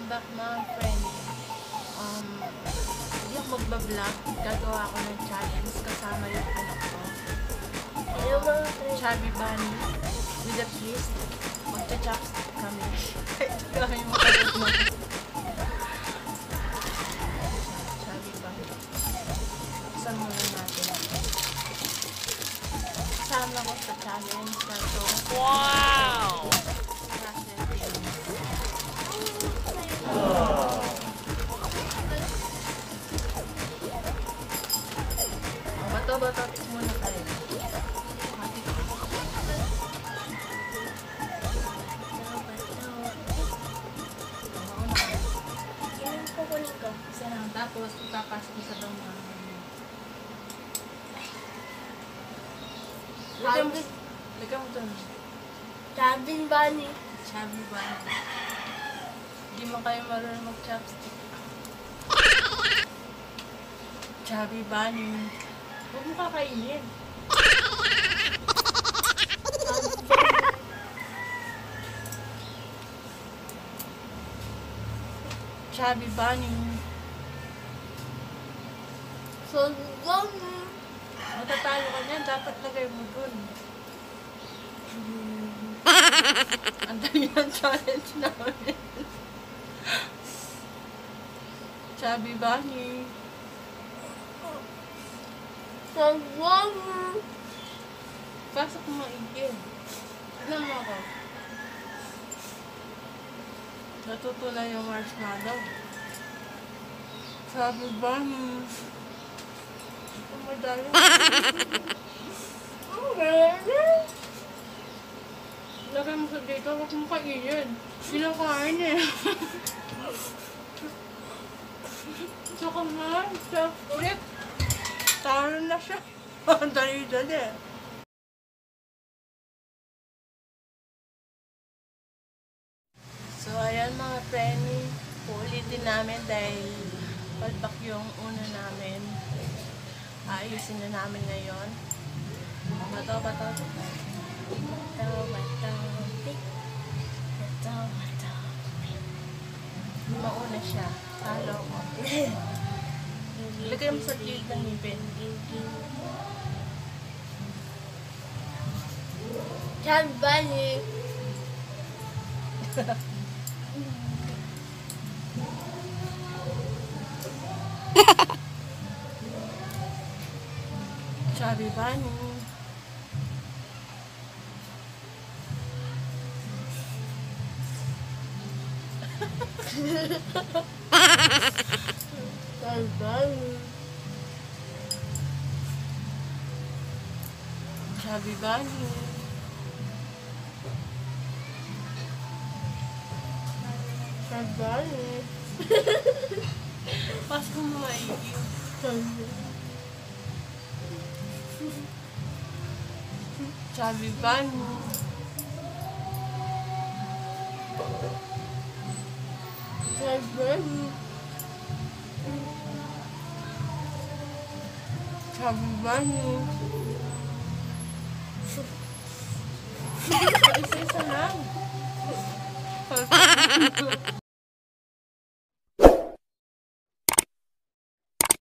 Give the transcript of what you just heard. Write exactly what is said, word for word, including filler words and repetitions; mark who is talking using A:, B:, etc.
A: Welcome back mga friend. Um, hindi ako magbablog. Gagawa ako ng challenge kasama yung anak ko.
B: Hello mga friend.
A: Chubby Bunny with a twist. Magcha-chopstick kami. Ito kami makalit mo. Chubby Bunny. Saan muna natin? Kasama ko sa challenge na ito.
C: Wow!
A: Bato-bato muna tayo.
B: Yan po kunin ko.
A: Isa lang. Tapos, ipapasok mo sa dama. Lagyan mo, lagyan mo doon.
B: Chubby Bunny.
A: Chubby Bunny. Hindi mo kayo marunong mag-chopstick. Chubby Bunny. Huwag mo kakainin. Chubby Bunny.
B: So, long.
A: Matatalo ka niyan. Dapat lagay mo dun. Ang dali ng challenge namin. Chubby Bunny.
B: So, long.
A: Pasok mo maigi. Tignan mo ako. Natuto na yung marshmallow. Chubby Bunny. Ito madali. Lagay mo sa dito, huwag mo kainin. Pinakain eh. Saka nga, chocolate. Taro na siya. Dali-dali. So, ayan mga friend. Uulitin namin dahil palpak yung una namin. Ayusin na namin ngayon. Bato, bato. Bato, bato. Bato, bato. Mauna siya. Talo ko. Lagay mo sa gilid ng ngipin.
B: Chubby Bunny.
A: Chubby Bunny.
B: Chubby Bunny.
A: Chubby Bunny.
B: Chubby Bunny.
A: Pasok mo maigi. Chubby Bunny.
B: Chubby Bunny.
A: Chubby Bunny. Isa-isa lang.